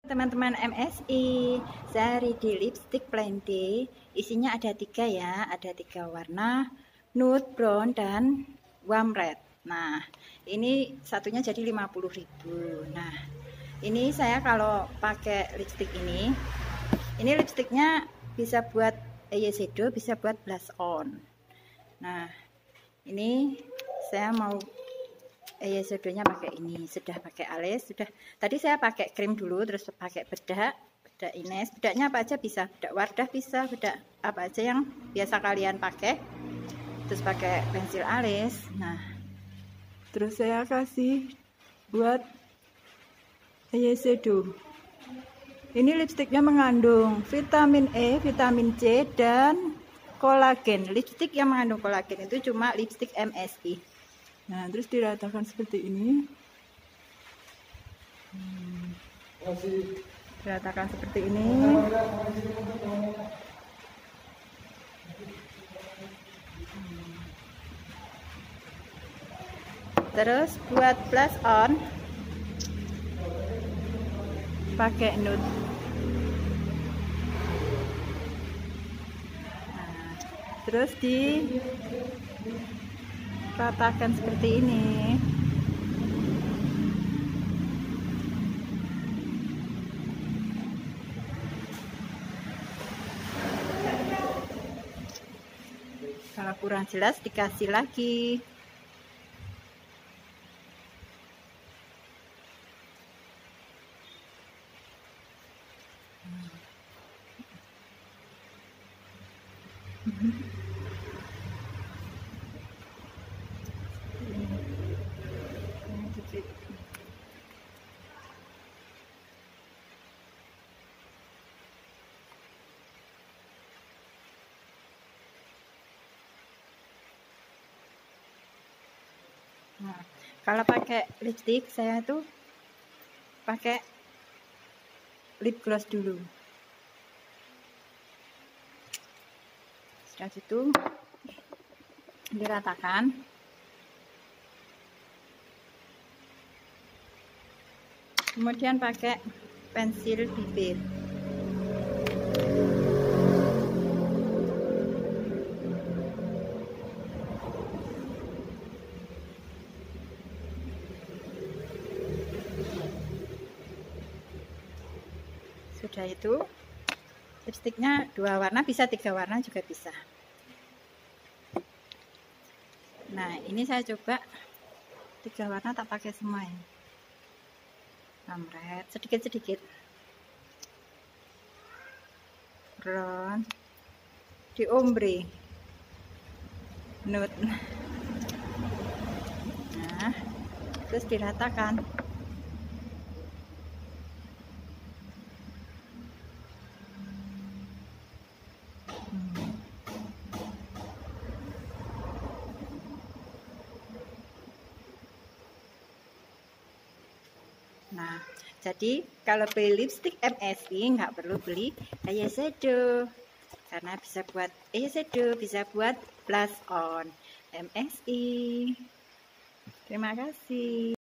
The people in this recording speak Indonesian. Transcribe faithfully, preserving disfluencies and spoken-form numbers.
Teman-teman M S I, saya ready lipstick Plenty. Isinya ada tiga ya, ada tiga warna, nude, brown, dan warm red. Nah, ini satunya jadi lima puluh ribu. Nah, ini saya kalau pakai lipstick ini, ini lipsticknya bisa buat eyeshadow, bisa buat blush on. Nah, ini saya mau eyeshadownya pakai ini, sudah pakai alis, sudah tadi saya pakai krim dulu, terus pakai bedak, bedak Ines, bedaknya apa aja bisa, bedak Wardah bisa, bedak apa aja yang biasa kalian pakai, terus pakai pensil alis. Nah, terus saya kasih buat eyeshadow. Ini lipstiknya mengandung vitamin E, vitamin C, dan kolagen. Lipstik yang mengandung kolagen itu cuma lipstik M S I. Nah, terus diratakan seperti ini. Hmm. Diratakan seperti ini. Hmm. Terus buat blush on, pakai nude. Nah, terus di ratakan seperti ini. Kalau kurang jelas dikasih lagi. Hmm. Nah, kalau pakai lipstick saya tuh pakai lip gloss dulu. Setelah itu diratakan. Kemudian pakai pensil bibir. Sudah itu, lipstiknya dua warna, bisa tiga warna juga bisa. Nah, ini saya coba tiga warna tak pakai semua ini. Red, sedikit-sedikit. Brown, di ombre, nude. Nah, terus diratakan. Nah, jadi kalau beli lipstick M S I nggak perlu beli eyeshadow, karena bisa buat eyeshadow, bisa buat blush on. M S I. Terima kasih.